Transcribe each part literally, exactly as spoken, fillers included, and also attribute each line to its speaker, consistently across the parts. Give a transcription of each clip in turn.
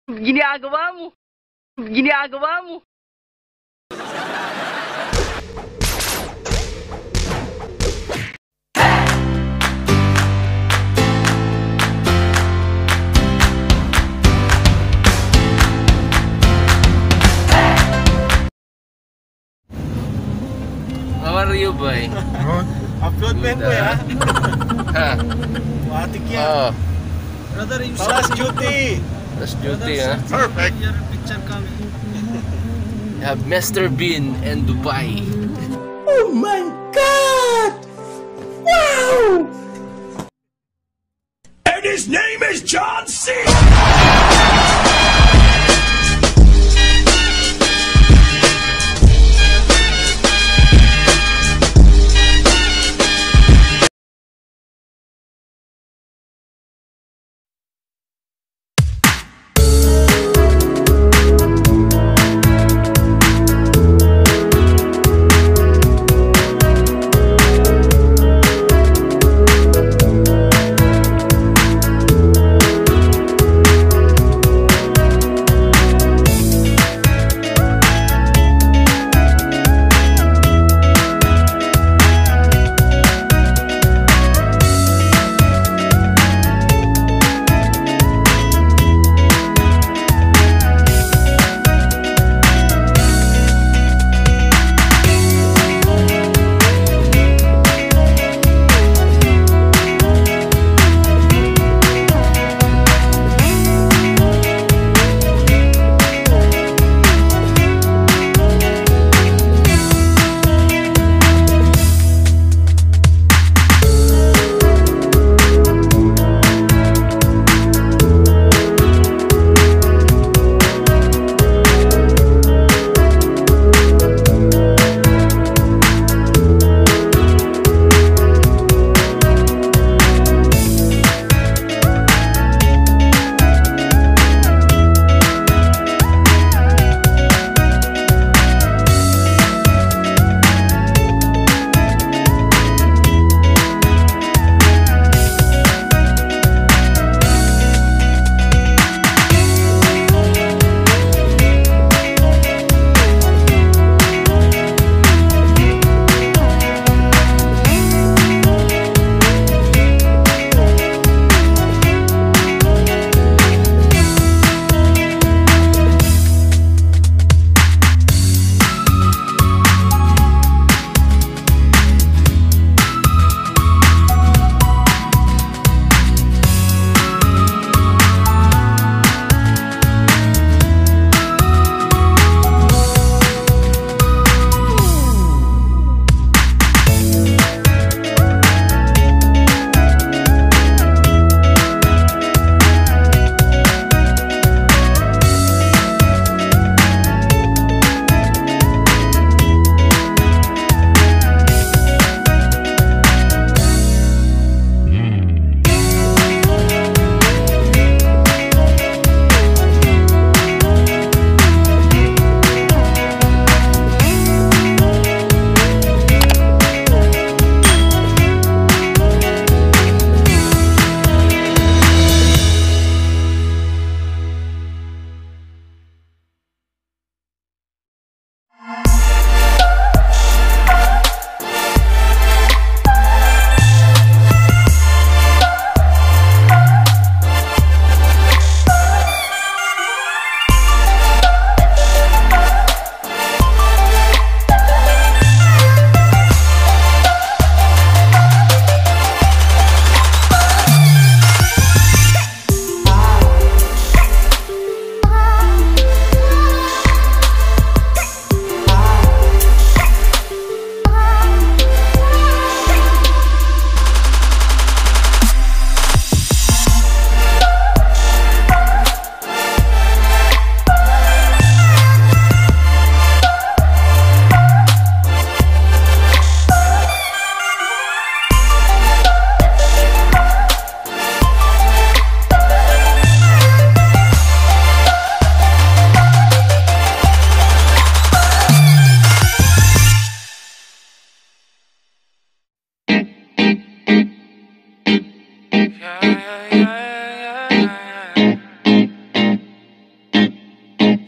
Speaker 1: Ginagawa mo. Ginagawa mo.
Speaker 2: How are you, boy?
Speaker 3: Upload mo boy, ha?
Speaker 2: Ha?
Speaker 3: Matik yan.
Speaker 2: Oh,
Speaker 3: Brother, yung last duty.
Speaker 2: that's duty, ha?
Speaker 3: Perfect.
Speaker 4: Your picture coming.
Speaker 2: You have Mister Bean and Dubai.
Speaker 5: Oh my God! Wow! And his name is John C.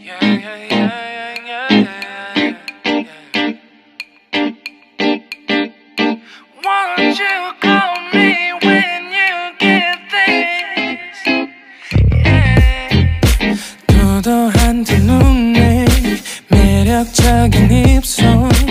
Speaker 4: Won't you call me when you get this? Yeah. 도도한 두 눈에 매력적인 입술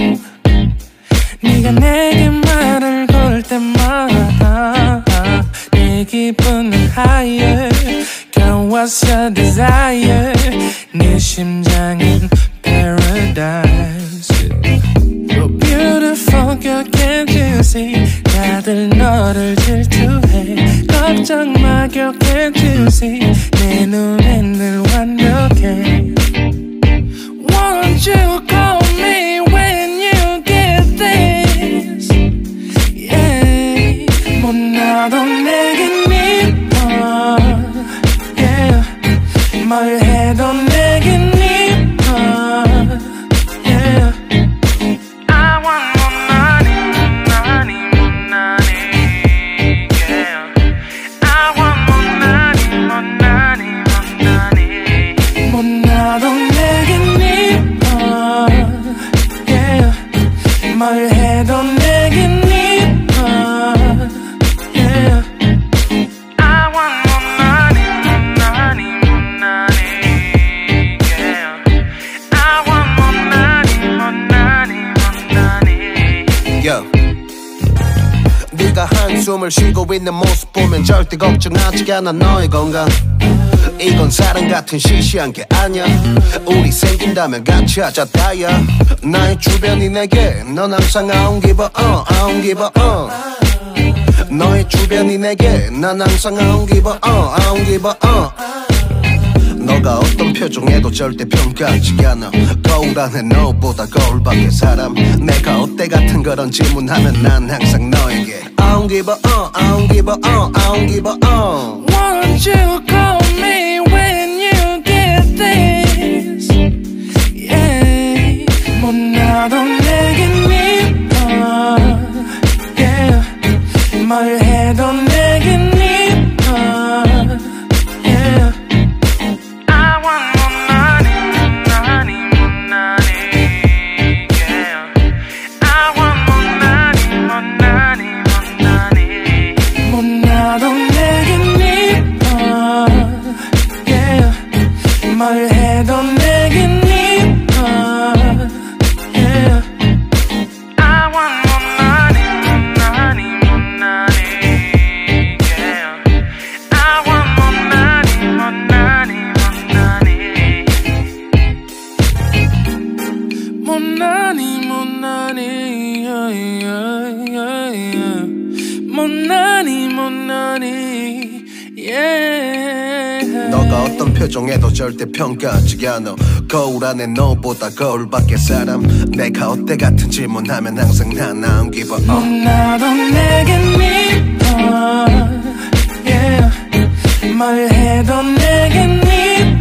Speaker 4: 네가 내게 말을 걸 때마다 내 기분은 higher Girl what's your desire 내 심장은 paradise You're beautiful girl can't you see 다들 너를 질투해 걱정 마 girl can't you see 내 눈엔 늘 완벽해 Won't you call me when you get this Yeah 못 나도 내겐 이뻐 Yeah 뭘 해도 내겐 이뻐 Yeah I want more money, money, more money Yeah I want more money, more money, more money 못 나도 내겐 이뻐 Yeah 뭘 해도 내겐 이뻐 Yeah I want more money, more money, more money Yeah I want more money, more money, more money
Speaker 6: Yo. 네가 한숨을 쉬고 있는 모습 보면 절대 걱정하지 않아 너의 건강 이건 사랑 같은 시시한 게 아니야 우리 생긴다면 같이 하자 다야 나의 주변이 내게 넌 항상 I don't give a uh, I don't give a uh 너의 주변이 내게 난 항상 I don't give a uh, I don't give a uh 너가 어떤 표정에도 절대 평가하지 않아 거울 안에 너보다 거울 밖의 사람 내가 어때 같은 그런 질문하면 난 항상 너에게 I don't give a uh, I don't give a uh, I don't give a uh
Speaker 4: Won't you call me when you get this Yeah 못 나도 내겐 이뻐 Yeah 뭘 해도 내겐 이뻐 Yeah I want more money, money, more money Yeah I want more money, more money, more money 못 나도 내겐 이뻐 Yeah 뭘 해도 내겐 이뻐 Yeah I want more money, more money, more money Yeah I want more money, more money, more money More money, more money yeah, yeah, yeah, yeah. More money, more money Yeah
Speaker 6: 너가 어떤 표정에도 절대 평가하지 않아 거울 안에 너보다 거울 밖의 사람 내가 어때 같은 질문하면 항상 난 I don't give a
Speaker 4: 못
Speaker 6: uh
Speaker 4: 나도 내겐 이뻐 Yeah 뭘 해도 내겐 이뻐